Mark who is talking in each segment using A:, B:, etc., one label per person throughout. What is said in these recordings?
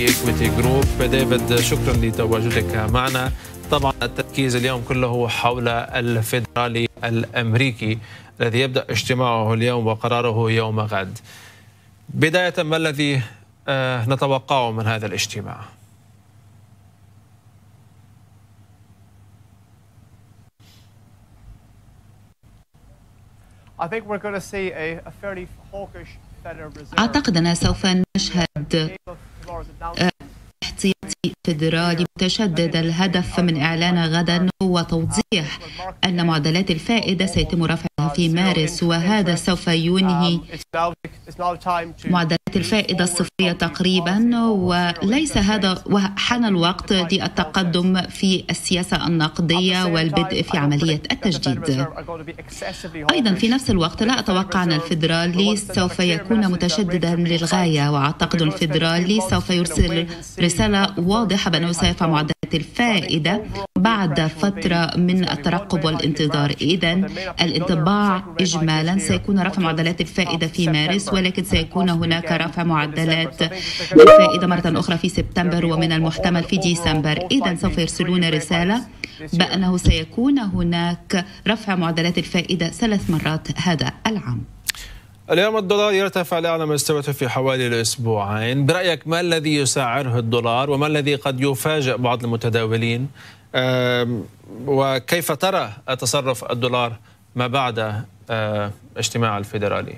A: في إكويتي جروب. ديفيد، شكرا لتواجدك معنا. طبعا التركيز اليوم كله حول الفيدرالي الأمريكي الذي يبدأ اجتماعه اليوم وقراره يوم غد. بداية، ما الذي نتوقعه من هذا الاجتماع؟
B: أعتقد أننا سوف نشهد احتياطي فيدرالي متشدد. الهدف من إعلانه غدا هو توضيح أن معدلات الفائدة سيتم رفعها في مارس، وهذا سوف ينهي معدلات الفائدة الصفرية تقريبا، وليس هذا وحان الوقت للتقدم في السياسة النقدية والبدء في عملية التجديد. أيضا في نفس الوقت لا أتوقع أن الفيدرالي سوف يكون متشددا للغاية، وأعتقد الفيدرالي سوف يرسل رسالة واضحة بأنه سيرفع معدلات الفائدة بعد فترة من الترقب والانتظار. إذن الانطباع إجمالا سيكون رفع معدلات الفائدة في مارس، ولكن سيكون هناك رفع معدلات الفائدة مرة أخرى في سبتمبر ومن المحتمل في ديسمبر. إذن سوف يرسلون رسالة بأنه سيكون هناك رفع معدلات الفائدة 3 مرات هذا العام.
A: اليوم الدولار يرتفع لأعلى مستوياته في حوالي الأسبوعين. برأيك ما الذي يسعره الدولار وما الذي قد يفاجئ بعض المتداولين؟ وكيف ترى تصرف الدولار ما بعد اجتماع الفيدرالي؟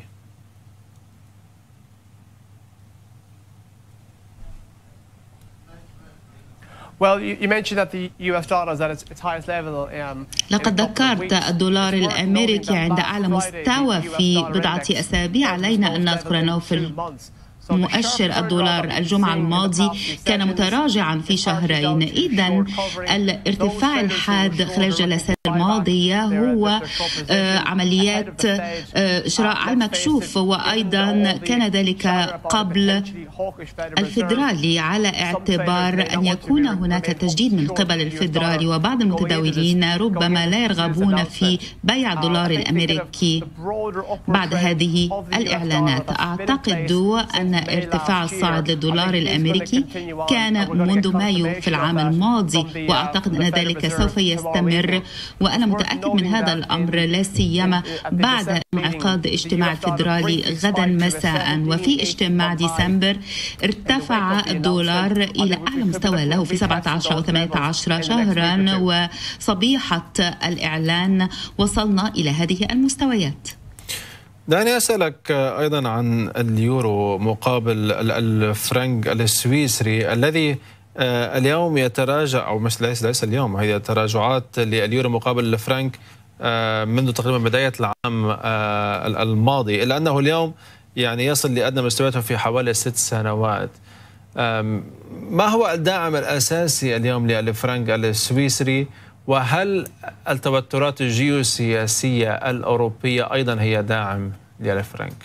B: لقد ذكرت الدولار الأمريكي عند أعلى مستوى في بضعة أسابيع. علينا أن نذكر أنه في مؤشر الدولار الجمعة الماضي كان متراجعا في شهرين. إذن الارتفاع الحاد خلال الجلسات الماضية هو عمليات شراء على المكشوف، وأيضا كان ذلك قبل الفيدرالي، على اعتبار أن يكون هناك تجديد من قبل الفيدرالي، وبعض المتداولين ربما لا يرغبون في بيع الدولار الأمريكي بعد هذه الإعلانات. أعتقد أن ارتفاع الصاعد للدولار الأمريكي كان منذ مايو في العام الماضي، وأعتقد أن ذلك سوف يستمر، وأنا متأكد من هذا الأمر، لا سيما بعد انعقاد اجتماع الفيدرالي غدا مساء. وفي اجتماع ديسمبر ارتفع الدولار إلى أعلى مستوى له في 17 أو 18 شهرا، وصبيحة الإعلان وصلنا إلى هذه المستويات.
A: دعني أسألك أيضا عن اليورو مقابل الفرنك السويسري الذي اليوم يتراجع، أو مش ليس اليوم، هي تراجعات لليورو مقابل الفرنك منذ تقريبا بداية العام الماضي، إلا أنه اليوم يعني يصل لأدنى مستوياته في حوالي 6 سنوات. ما هو الداعم الأساسي اليوم للفرنك السويسري؟ وهل التوترات الجيوسياسية الأوروبية أيضا هي داعم للفرنك؟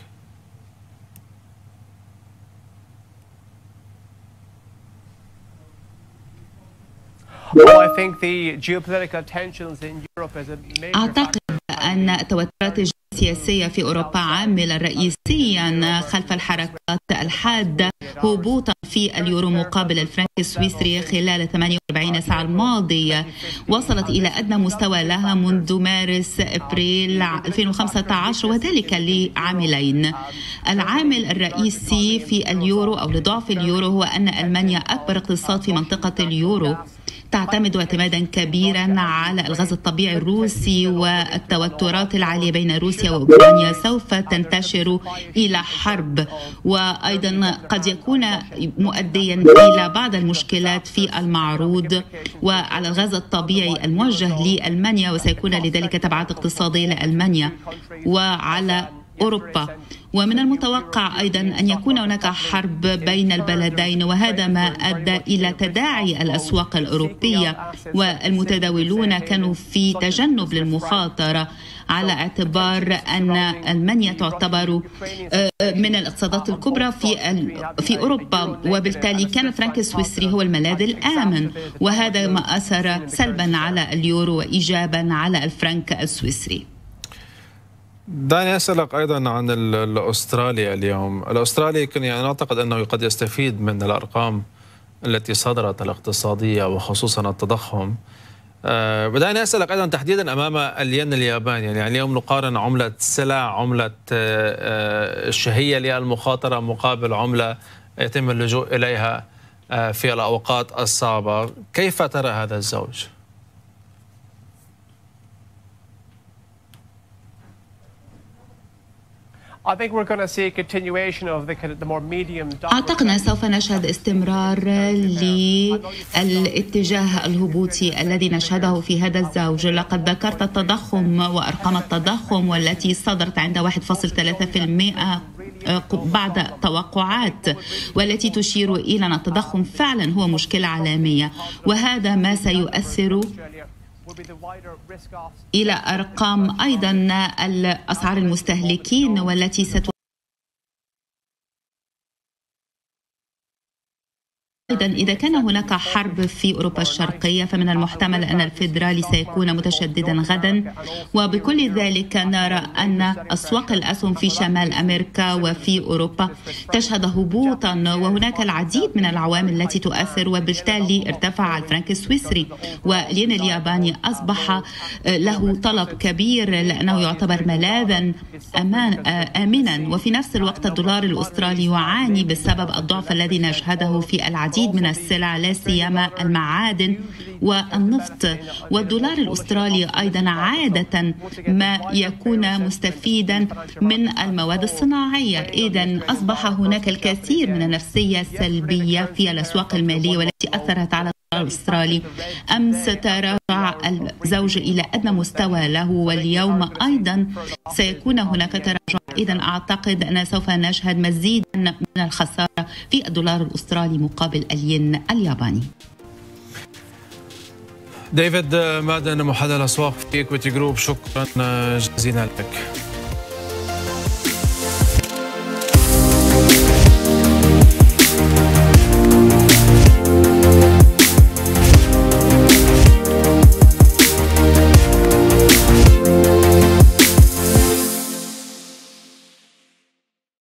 B: أعتقد أن التوترات السياسية في أوروبا عاملا رئيسيا خلف الحركات الحادة هبوطا في اليورو مقابل الفرنك السويسري خلال 48 ساعة الماضية. وصلت إلى أدنى مستوى لها منذ مارس أبريل 2015، وذلك لعاملين. العامل الرئيسي في اليورو أو لضعف اليورو هو أن ألمانيا أكبر اقتصاد في منطقة اليورو، تعتمد اعتمادا كبيرا على الغاز الطبيعي الروسي، والتوترات العالية بين روسيا وأوكرانيا سوف تنتشر إلى حرب، وأيضا قد يكون مؤديا إلى بعض المشكلات في المعروض وعلى الغاز الطبيعي الموجه لألمانيا، وسيكون لذلك تبعات اقتصادية لألمانيا وعلى أوروبا. ومن المتوقع أيضا أن يكون هناك حرب بين البلدين، وهذا ما أدى إلى تداعي الأسواق الأوروبية، والمتداولون كانوا في تجنب للمخاطرة على اعتبار أن ألمانيا تعتبر من الاقتصادات الكبرى في أوروبا، وبالتالي كان الفرنك السويسري هو الملاذ الآمن، وهذا ما أثر سلبا على اليورو وإيجابا على الفرنك السويسري.
A: دعني أسألك أيضا عن الأسترالي اليوم. الأسترالي يعني أعتقد أنه قد يستفيد من الأرقام التي صدرت الاقتصادية وخصوصا التضخم. بدأني أسألك أيضا تحديدا أمام الين الياباني، يعني اليوم نقارن عملة سلع، عملة الشهية للمخاطرة مقابل عملة يتم اللجوء إليها في الأوقات الصعبة. كيف ترى هذا الزوج؟
B: أعتقد أن سوف نشهد استمرار للاتجاه الهبوطي الذي نشهده في هذا الزوج. لقد ذكرت التضخم وأرقام التضخم والتي صدرت عند 1.3% بعد توقعات، والتي تشير إلى أن التضخم فعلا هو مشكلة عالمية، وهذا ما سيؤثر إلى أرقام أيضا الأسعار المستهلكين والتي أيضا إذا كان هناك حرب في أوروبا الشرقية فمن المحتمل أن الفيدرالي سيكون متشددا غدا، وبكل ذلك نرى أن أسواق الأسهم في شمال أمريكا وفي أوروبا تشهد هبوطا، وهناك العديد من العوامل التي تؤثر، وبالتالي ارتفع الفرنك السويسري والين الياباني أصبح له طلب كبير لأنه يعتبر ملاذا آمنا، وفي نفس الوقت الدولار الأسترالي يعاني بسبب الضعف الذي نشهده في العديد من السلع لا سيما المعادن والنفط، والدولار الأسترالي أيضا عادة ما يكون مستفيدا من المواد الصناعية. إذن أصبح هناك الكثير من النفسية السلبية في الأسواق المالية والتي أثرت على الدولار الأسترالي. أمس تراجع الزوج إلى أدنى مستوى له، واليوم أيضا سيكون هناك تراجع. إذن أعتقد أن سوف نشهد مزيدا من الخسارة في الدولار الأسترالي مقابل الين الياباني.
A: ديفيد مادن، محلل أسواق في إكويتي جروب، شكرا جزيلا لك.